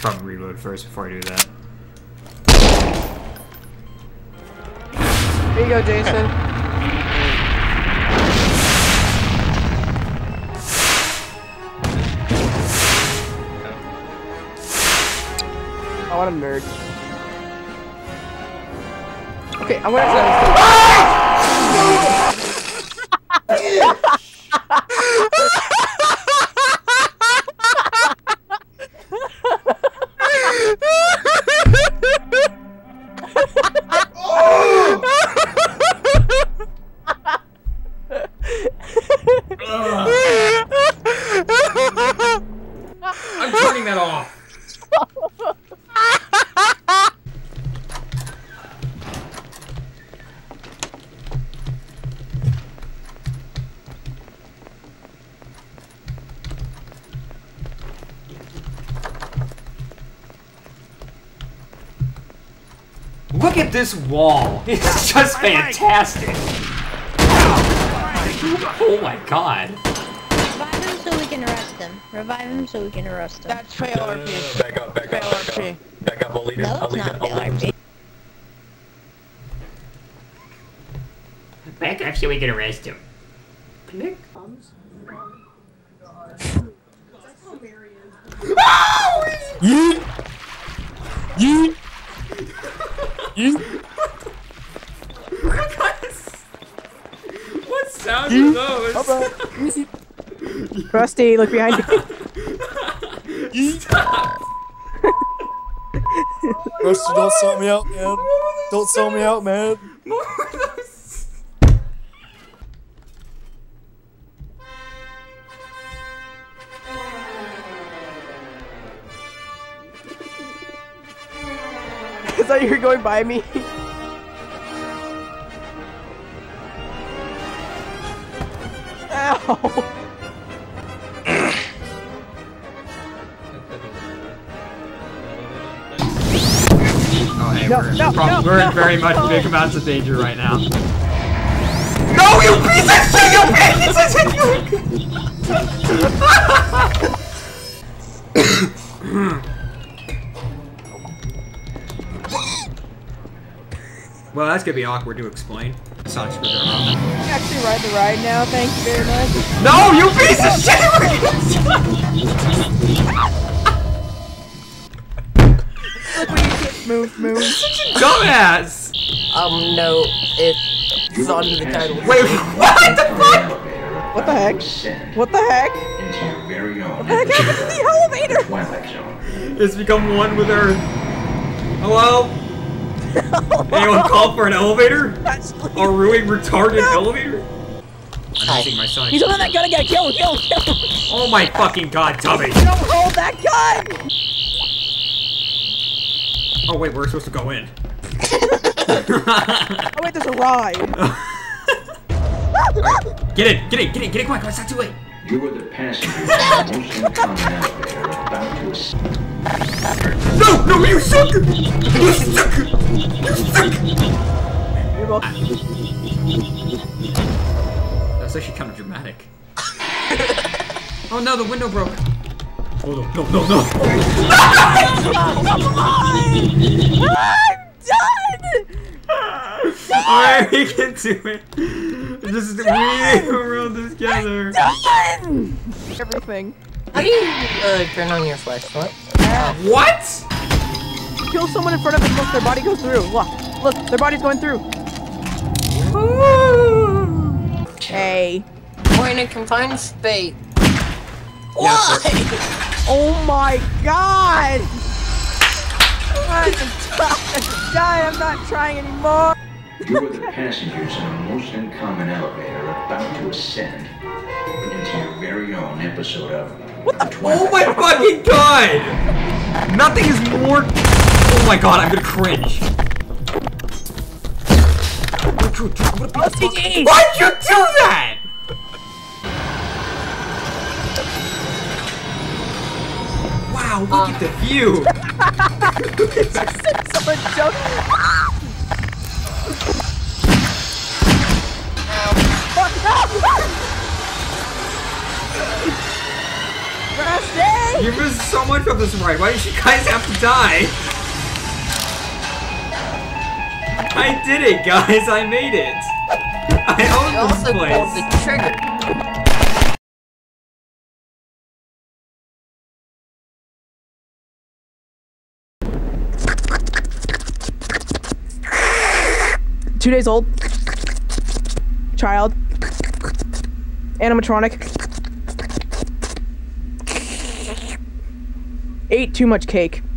should probably reload first before I do that. Here you go, Jason. Oh, what a nerd. Okay, I'm gonna try I'm turning that off. Look at this wall. It's just fantastic. Oh my god. Revive him so we can arrest him. Revive him so we can arrest him. That's fail RP. Back up, back up, back up. Back up, I'll lead it. No, I'll it's lead not it. fail I'll lead RP. it. Back up so we can arrest him. Nick? Yeet! Yeet! Yeet! What sound are those? Rusty, look behind you. Stop! Rusty, don't sell me out, man. Don't sell me out, man. More of those. I thought you were going by me. Ow! Oh, hey, No, we're in very much big amounts of danger right now. No, you piece of shit! You piece of shit! Well, that's gonna be awkward to explain. Sonic screwdriver. You can actually ride the ride now, thank you very much. No, you piece of shit! Look when you get move. Dumbass! No, it's under the title. Wait, what the fuck? What the heck? What the heck? Into your very own What the heck happened to the elevator? Twilight Zone. It's become one with Earth. Hello? Anyone call for an elevator? A ruined, retarded elevator? I'm using my Sonic. He's holding that gun again. Kill him. Oh my fucking god, dummy! Don't hold that gun! Oh wait, we're supposed to go in. Oh wait, there's a ride. Get in, come on, it's not too late. You were the passengers in the most uncommon elevator about to ascend. No, you suck! You suck! You suck! You're both. That's actually kind of dramatic. Oh no, the window broke. Oh no. Alright, we can do it. Just weave around this together. Done! Everything. How do you turn on your flashlight? What? Kill someone in front of them. Look, their body goes through. Look, their body's going through. Hey. We're in a confined state. Yeah, Why? Oh my god! I'm dying. I'm not trying anymore. You were the passengers in a most uncommon elevator about to ascend into your very own episode of The Twilight Oh my fucking god! Nothing is more. Oh my god, I'm gonna cringe. OCD! Why'd you do that? Wow, look at the view! Someone joke. Fuck no! Rusty! You missed so much of this ride. Why did you guys have to die? I did it, guys. I made it. I own this place. Pulled the trigger. 2 days old. Child. Animatronic. Ate too much cake.